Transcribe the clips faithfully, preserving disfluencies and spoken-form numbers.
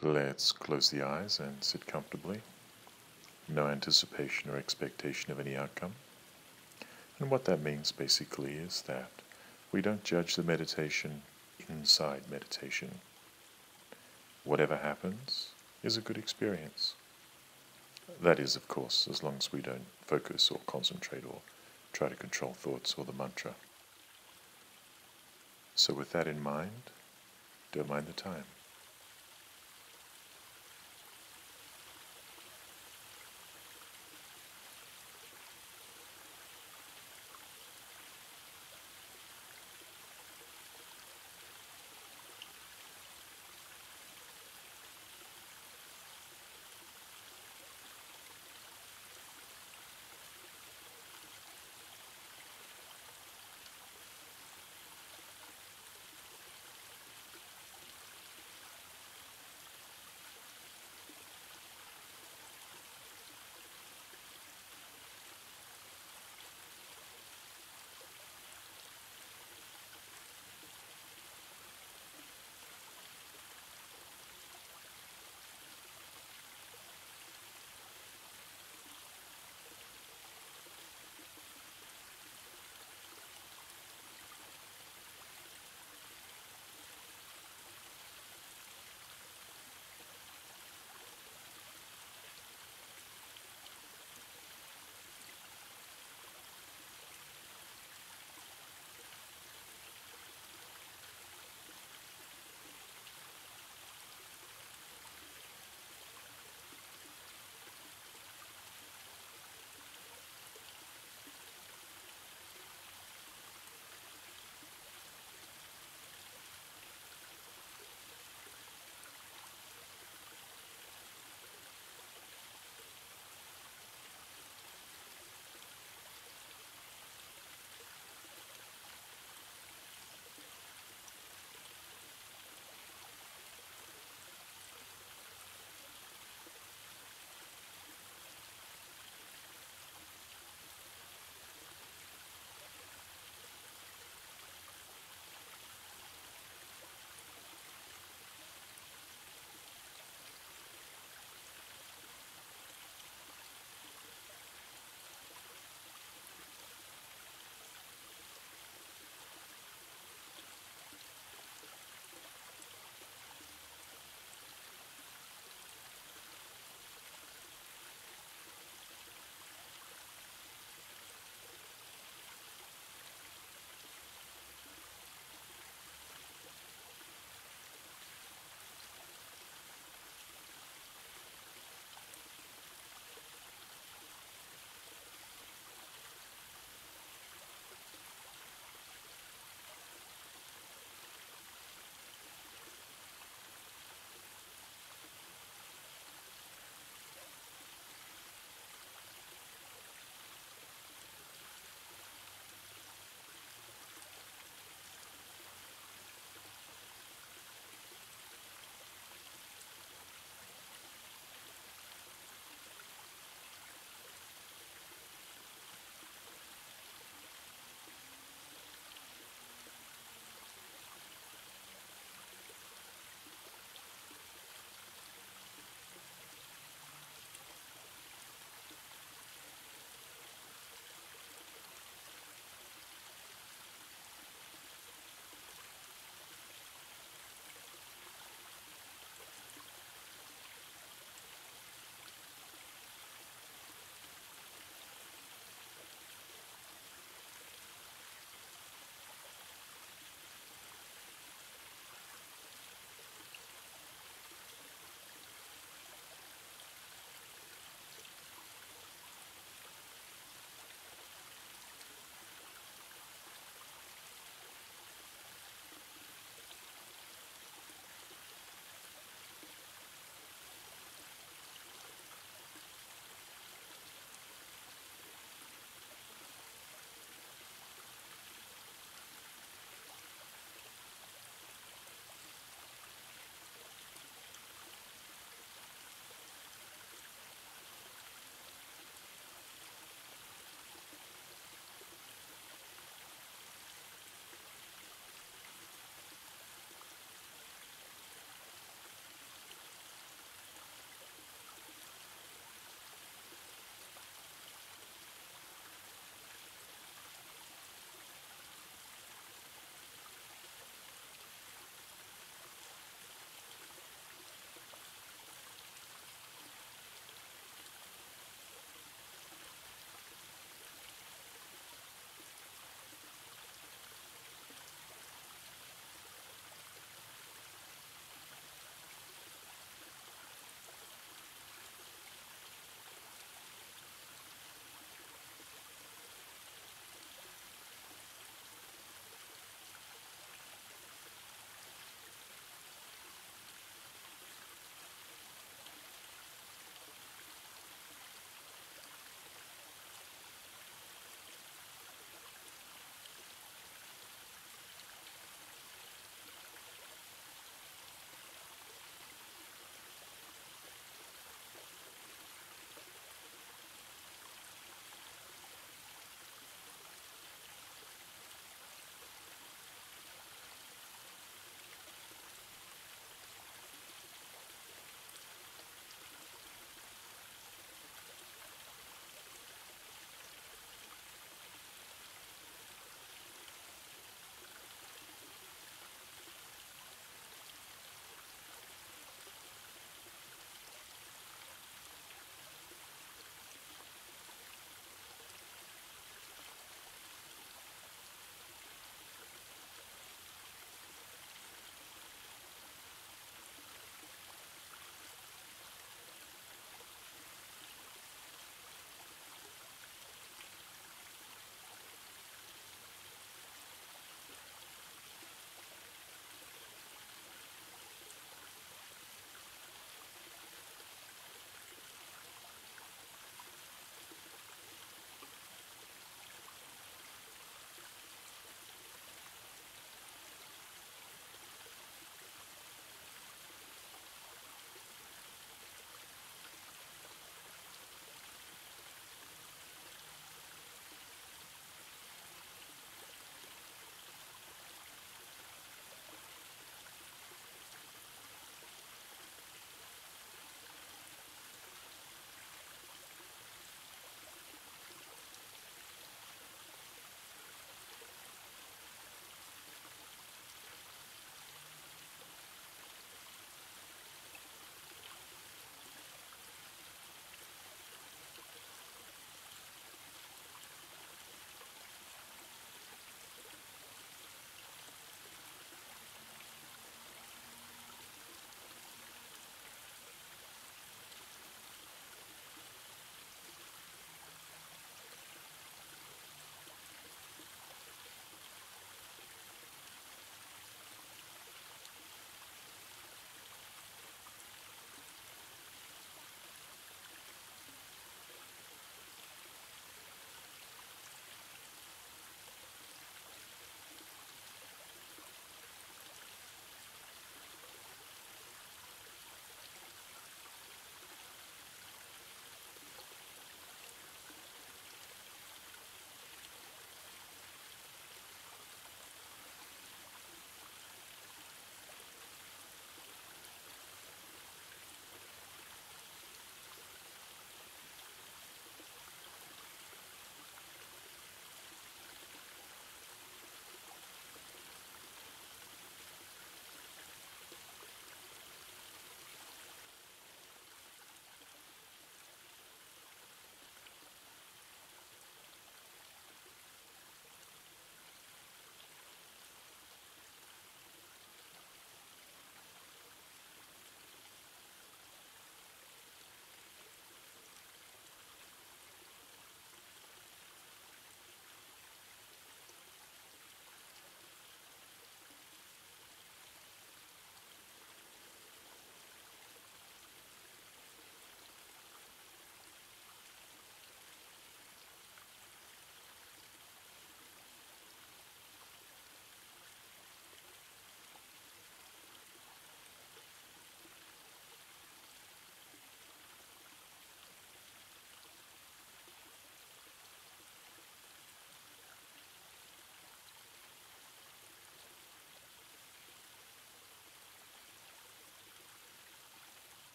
Let's close the eyes and sit comfortably. No anticipation or expectation of any outcome. And what that means basically is that we don't judge the meditation inside meditation. Whatever happens is a good experience. That is, of course, as long as we don't focus or concentrate or try to control thoughts or the mantra. So with that in mind, don't mind the time.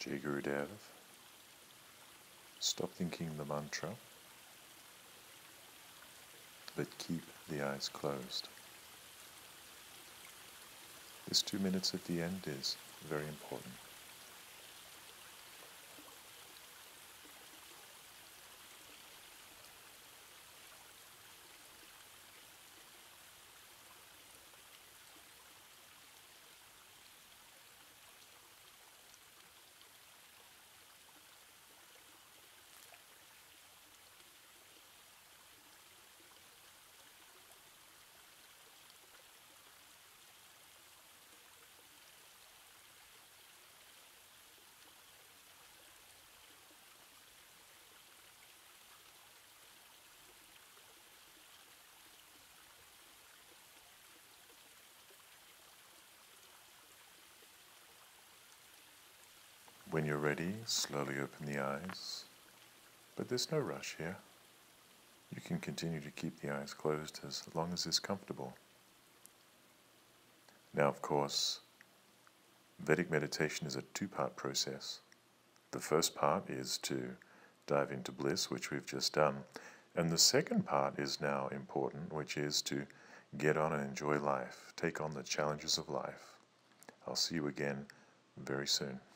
Jai Gurudev. Stop thinking the mantra, but keep the eyes closed. This two minutes at the end is very important. When you're ready, slowly open the eyes, but there's no rush here. You can continue to keep the eyes closed as long as it's comfortable. Now, of course, Vedic meditation is a two-part process. The first part is to dive into bliss, which we've just done, and the second part is now important, which is to get on and enjoy life, take on the challenges of life. I'll see you again very soon.